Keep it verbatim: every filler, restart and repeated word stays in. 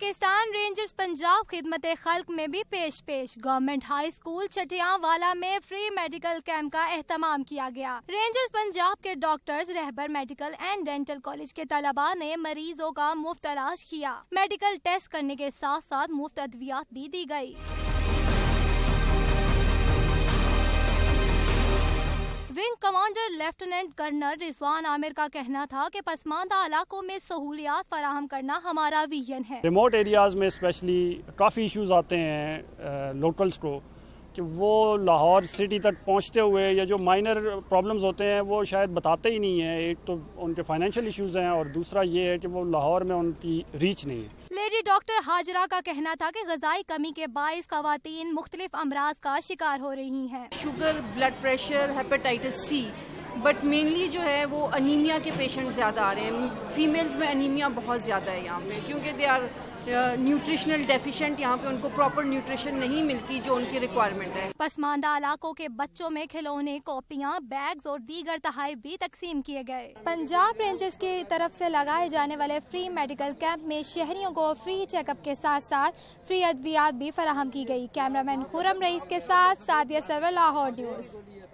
Pakistan rangers Punjab خدمت خلق میں بھی پیش پیش گورنمنٹ ہائی اسکول چٹیاں والا میں فری میڈیکل کیمپ کا اہتمام کیا گیا۔ رینجرز پنجاب کے doctors Rahbar medical and dental college کے طلباء نے مریضوں کا مفت علاج کیا۔ میڈیکل ٹیسٹ کرنے کے ساتھ ساتھ مفت ادویات بھی دی گئی۔ Wing commander lieutenant colonel Rizwan Amir کا کہنا تھا کہ پسماندہ علاقوں میں سہولیات فراہم کرنا ہمارا ویژن ہے۔ ریموٹ ایریاز میں اسپیشلی کافی ایشوز آتے ہیں لوکلز کو کہ وہ لاہور سٹی تک پہنچتے ہوئے یا جو مائنر پرابلمز ہوتے ہیں وہ شاید بتاتے ہی نہیں ہیں۔ ایک تو ان کے فائنینشیل ایشوز ہیں اور دوسرا یہ ہے کہ وہ لاہور میں ان کی ریچ نہیں ہے۔ لیڈی ڈاکٹر ہاجرہ کا کہنا تھا کہ غذائی کمی کے باعث خواتین مختلف امراض کا شکار ہو رہی ہیں۔ Sugar, blood pressure, hepatitis C, but mainly جو ہے وہ انیمیا کے پیشنٹ زیادہ آ رہے ہیں۔ فیمیلز میں انیمیا بہت زیادہ ہے یہاں پہ کیونکہ دے آر نیوٹریشنل ڈیفیشینٹ، یہاں پہ ان کو پراپر نیوٹریشن نہیں ملتی جو ان کی ریکوائرمنٹ ہے۔ پسماندہ علاقوں کے بچوں میں کھلونے، کاپیاں، بیگز اور دیگر تحائف بھی تقسیم کیے گئے۔ پنجاب رینجرز کی طرف سے لگائے جانے والے فری میڈیکل کیمپ میں شہریوں کو فری چیک اپ کے ساتھ ساتھ فری ادویات بھی فراہم کی گئی۔ کیمرہ مین خرم رئیس کے ساتھ سعدیہ سرور، لاہور نیوز۔